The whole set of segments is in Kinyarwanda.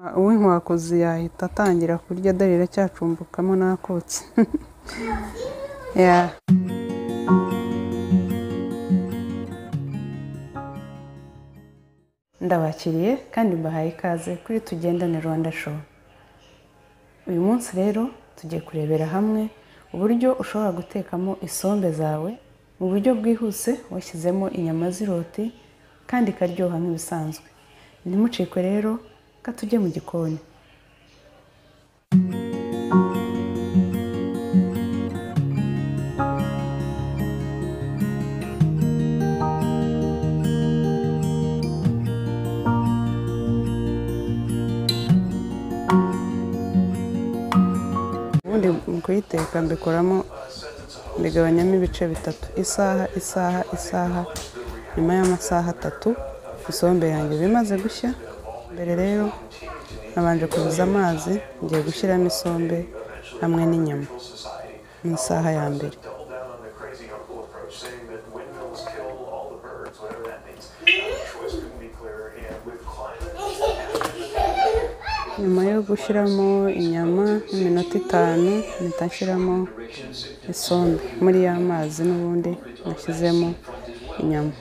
uw'inkwakuzi yahita atangira kurya dore iracyacumbukamo n'akotsi. Ndabakiriye kandi mbahaye ikaze kuri Tugendane Rwanda Show. Uyu munsi rero tugiye kurebera hamwe uburyo ushobora gutekamo isombe zawe mu buryo bwihuse washyizemo inyama z'iroti kandi ikaryoha nk'ibisanzwe. Ntimucikwe rero ka tujye mu gikoni. Ubundi mu kuyiteka mbikoramo mbigabanyamo ibice bitatu, isaha. Nyuma y'amasaha 3 isombe yanjye bimaze gushya. Mbere rero nabanje kubiza amazi, ngiye gushyiramo isombe hamwe n'inyama mu isaha ya mbere. Nyuma yo gushyiramo inyama iminota 5 mpita nshyiramo isombe muri ya mazi n'ubundi nashyizemo inyama.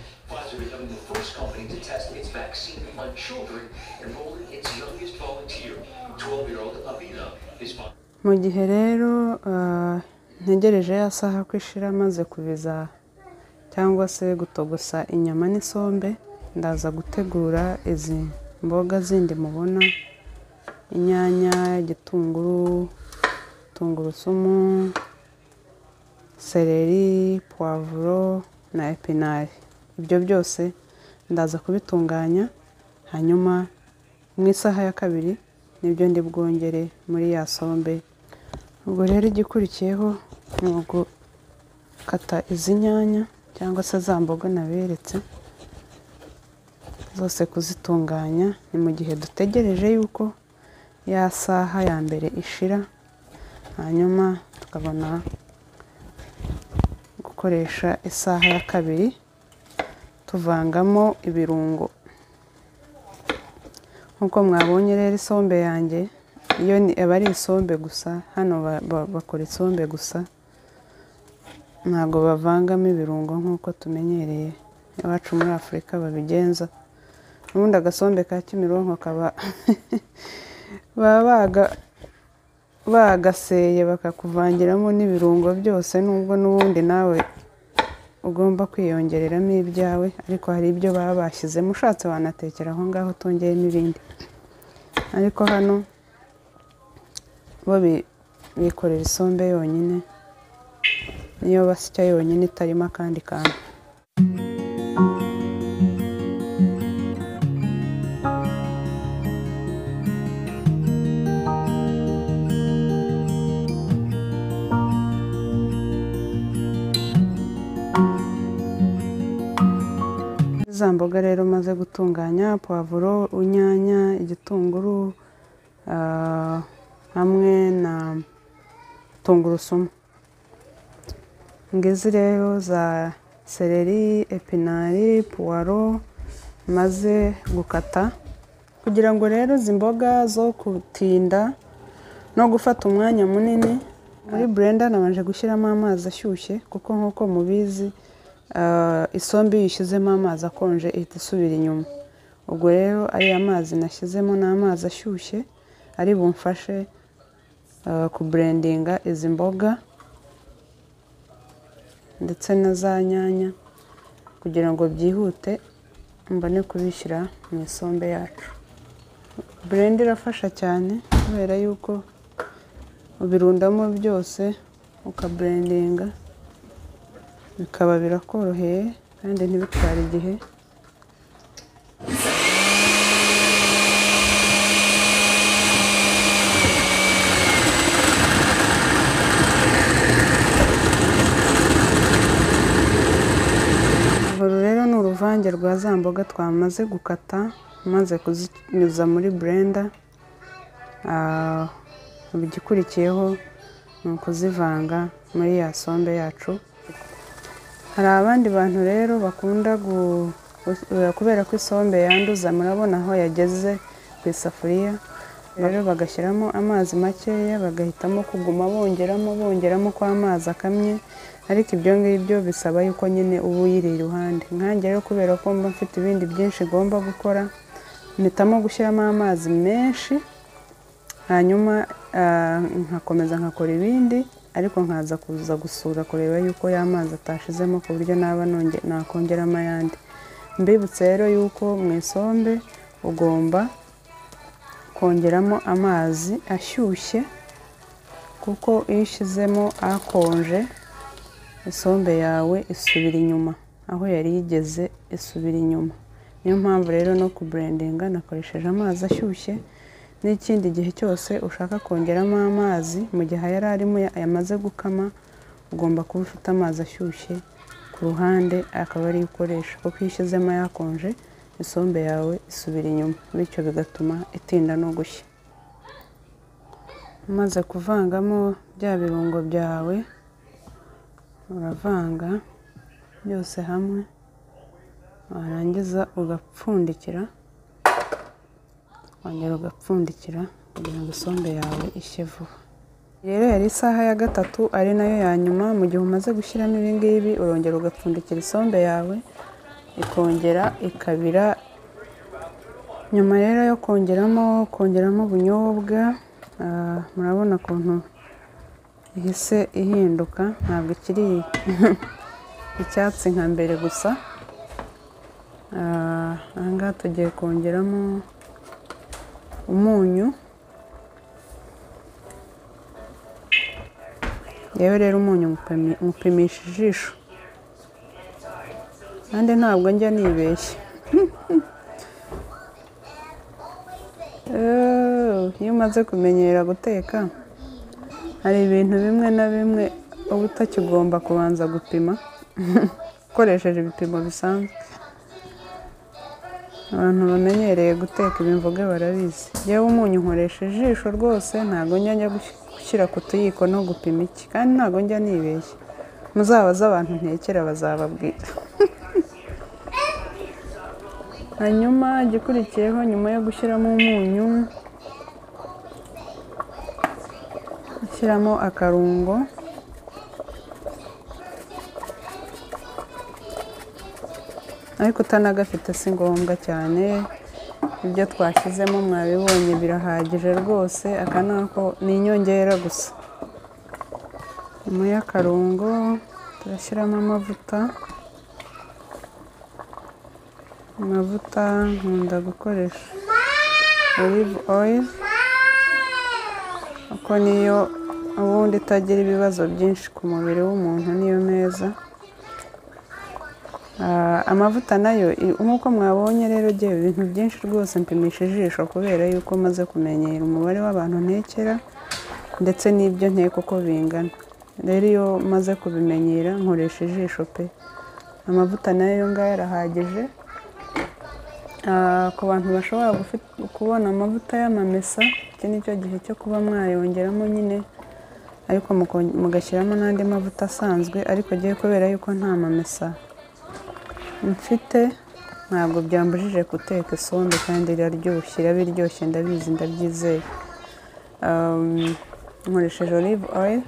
Mu gihe rero ntegereje ya saha ko ishira maze kubiza cyangwa se gutogosa inyama n'isombe, ndaza gutegura izi mboga zindi mubona: inyanya, igitunguru, tungurusumu, seleri, poivro na epinari. Ibyo byose ndaza kubitunganya, hanyuma mu isaha ya kabiri nibyo ndi bwongere muri ya sombe. Ubwo rero igikurikiyeho ni ugukata izi nyanya cyangwa se za mboga naberetse zose, kuzitunganya. Ni mu gihe dutegereje yuko ya saha ya mbere ishira, hanyuma tukabona gukoresha isaha ya kabiri tuvangamo ibirungo. Nkuko mwabonye rero isombe yanjye iyo aba ari isombe gusa, hano bakora isombe gusa, ntabwo bavangamo ibirungo nk'uko tumenyereye iwacu muri Afurika babigenza. Ubundi agasombe ka Kimironko kaba bagaseye bakakuvangiramo n'ibirungo byose, nubwo n'ubundi nawe ugomba kwiyongereramo ibyawe, ariko hari ibyo baba bashyizemo. Ushatse wanatekera aho ngaho utongeyemo ibindi, ariko hano bo bikorera isombe yonyine, niyo basya yonyine itarimo akandi kantu. Za mboga rero maze gutunganya: poivro, inyanya, igitunguru hamwe na tungurusumu. Ngizi rero za seleri, epinari, puwaro maze gukata, kugira ngo rero izi mboga zo kutinda no gufata umwanya munini. Muri blender nabanje gushyiramo amazi ashyushye, kuko nkuko mubizi isombe iyo ushyizemo amazi akonje ihita isubira inyuma. Ubwo rero ari amazi nashyizemo n'amazi ashyushye ari bumfashe kublendinga izi mboga ndetse na za nyanya, kugira ngo byihute mbone kubishyira mu isombe yacu. Blender irafasha cyane kubera yuko ubirundamo byose ukablendinga, bikaba birakoroheye kandi ntibitware igihe. Uru rero ni uruvange rwa za mboga twamaze gukata, maze kuzinyuza muri blender. Igikurikiyeho ni ukuzivanga muri ya sombe yacu. Hari abandi bantu rero bakunda kubera ko isombe yanduza, murabona aho yageze ku isafuriya, rero bagashyiramo amazi makeya, bagahitamo kuguma bongeramo ko amazi akamye, ariko ibyo ngibyo bisaba yuko nyine uba uyiri iruhande. Nkanjye rero kubera ko mba mfite ibindi byinshi ngomba gukora, mpitamo gushyiramo amazi menshi, hanyuma nkakomeza nkakora ibindi, ariko nkaza kuza gusura kureba yuko ya mazi atashizemo ku buryo naba nakongeramo ayandi. Mbibutse rero yuko mu isombe ugomba kongeramo amazi ashyushye, kuko iyo ushyizemo akonje isombe yawe isubira inyuma, aho yari yigeze isubira inyuma. Niyo mpamvu rero no kuburendinga nakoresheje amazi ashyushye. N'ikindi gihe cyose ushaka kongeramo amazi, mu gihe yari arimo yamaze gukama, ugomba kuba ufite amazi ashyushye ku ruhande, akaba ari ukoresha, kuko iyo ushyizemo yakonje isombe yawe isubira inyuma, bityo bigatuma itinda no gushya. Umaze kuvangamo bya birungo byawe, uravanga byose hamwe, warangiza ugapfundikira, wongera ugapfundikira kugira ngo isombe yawe ishye vuba. Rero yari isaha ya gatatu ari nayo ya nyuma. Mu gihe umaze gushyiramo ibi ngibi, urongera ugapfundikira isombe yawe ikongera ikabira. Nyuma rero yo kongeramo ubunyobwa, murabona ukuntu ihise ihinduka, ntabwo ikiri icyatsi nka mbere gusa. Ahangaha tugiye kongeramo umunyu. Yewe rero umunyu mupimisha ijisho, kandi ntabwo njya nibeshya. Iyo umaze kumenyera guteka, hari ibintu bimwe na bimwe uba utakigomba kubanza gupima ukoresheje ibipimo bisanzwe. Abantu bamenyereye guteka ibimvuge barabizi. Yewe umunyu nkoresha ijisho rwose, ntabwo njya gushyira ku tuyiko no gupima iki, kandi ntabwo njya nibeshya. Muzabaze abantu ntekera bazababwira. Hanyuma igikurikiyeho nyuma yo gushyiramo umunyu, ushyiramo akarungo, ariko utanagafite si ngombwa cyane. Ibyo twashyizemo mwabibonye birahagije rwose. Aka nako ni inyongera gusa. Nyuma y'akarungo turashyiramo amavuta nkunda gukoresha olive oil, kuko niyo ubundi itagira ibibazo byinshi ku mubiri w'umuntu, niyo meza. Amavuta nayo nk'uko mwabonye rero ngewe ibintu byinshi rwose mpimisha ijisho, kubera yuko maze kumenyera umubare w'abantu ntekera ndetse n'ibyo nteka uko bingana. Rero iyo maze kubimenyera nkoresha ijisho pe. Amavuta nayo ngaya arahagije. Ku bantu bashobora kubona amavuta y'amamesa, iki ni cyo gihe cyo kuba mwayongeramo nyine, ariko mugashyiramo n'andi mavuta asanzwe. Ariko ngewe kubera yuko nta mamesa mfite, ntabwo byambujije guteka isombe, kandi iraryoshye, irabiryoshye, ndabizi, ndabyizeye. Nkoresheje olive oil.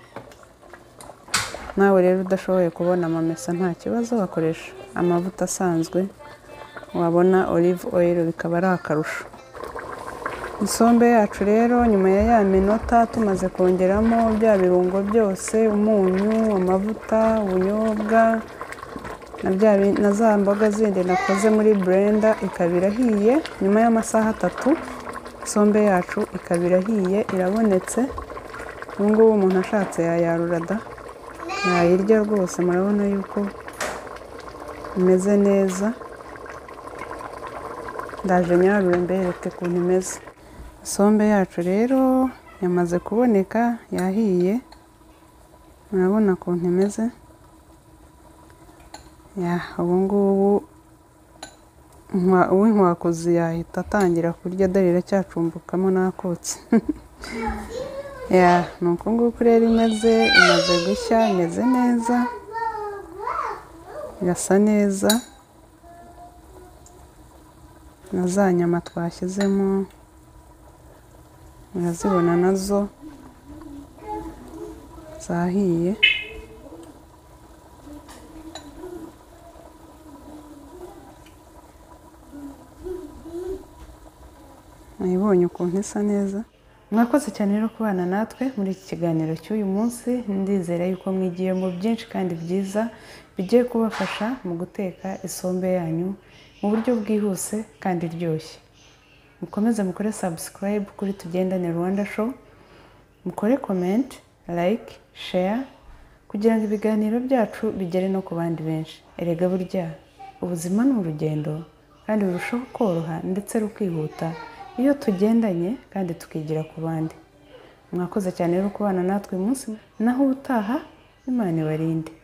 Nawe rero udashoboye kubona amamesa nta kibazo, wakoresha amavuta asanzwe, wabona olive oil bikaba ari akarusho. Isombe yacu rero nyuma ya ya minota tumaze kongeramo bya birungo byose, umunyu, amavuta, ubunyobwa na za mboga zindi nakoze muri blender, ikaba irahiye. Nyuma y'amasaha 3 isombe yacu ikaba irahiye, irabonetse. Ubu ngubu umuntu ashatse yayarura da, yayirya rwose. Murabona yuko imeze neza. Ndaje nyarure mbereke ukuntu imeze. Isombe yacu rero yamaze kuboneka, yahiye. Murabona ukuntu imeze. Ubu ngubu uw'inkwakuzi yahita atangira kurya, dore iracyacumbukamo n'akotsi. Ni uku nguku rero imaze gushya, imeze neza, irasa neza. Na za nyama twashyizemo murazibona nazo zahiye. Mwibonye ukuntu isa neza. Mwakoze cyane rero kubana natwe muri iki kiganiro cy'uyu munsi. Ndizera yuko mwigiye mu byinshi kandi byiza bigiye kubafasha mu guteka isombe yanyu mu buryo bwihuse kandi ryoshye. Mukomeze mukore subscribe kuri Tugendane Rwanda Show, mukore comment, like, share kugira ngo ibiganiro byacu bigere no ku bandi benshi. Erega burya ubuzima ni urugendo kandi burushaho koroha ndetse rukihuta iyo tugendanye kandi tukigira ku bandi. Mwakoze cyane rero kubana natwe uyu munsi, naho utaha Imana ibarinde.